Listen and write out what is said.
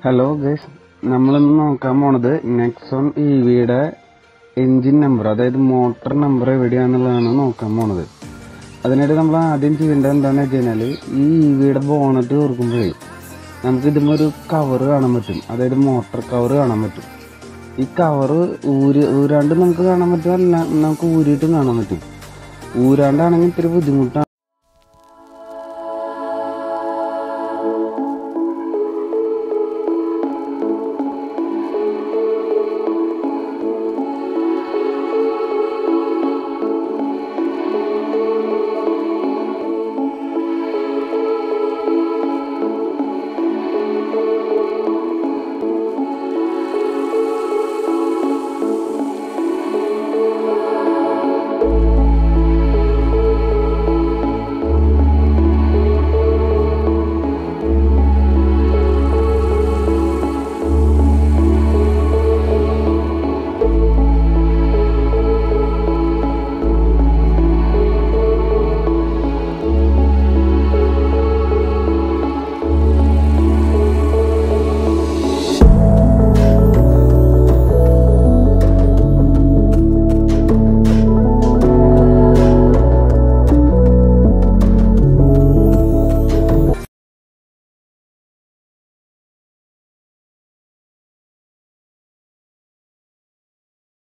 Hello guys, നമ്മളിന്ന് നോക്കാൻ പോണത് നെക്സോൺ EVയുടെ എൻജിൻ നമ്പർ, അതായത് മോട്ടർ നമ്പർ എവിടെയാണെന്നുള്ളതാണ് നോക്കാൻ പോണത്. അതിനായിട്ട് നമ്മൾ ആദ്യം ചെയ്യേണ്ടത് എന്താണെന്ന് വെച്ച് കഴിഞ്ഞാൽ, ഈ EVയുടെ ബോണറ്റ് തുറക്കുമ്പോഴേ നമുക്ക് ഇതുമൊരു കവർ കാണാൻ പറ്റും, അതായത് മോട്ടർ കവർ കാണാൻ പറ്റും. ഈ കവർ ഊരാണ്ട് നമുക്ക് കാണാൻ പറ്റും, അല്ല നമുക്ക് ഊരിയിട്ടും കാണാൻ പറ്റും. ഊരാണ്ടാണെങ്കിൽ ഇത്തിരി ബുദ്ധിമുട്ടാണ്.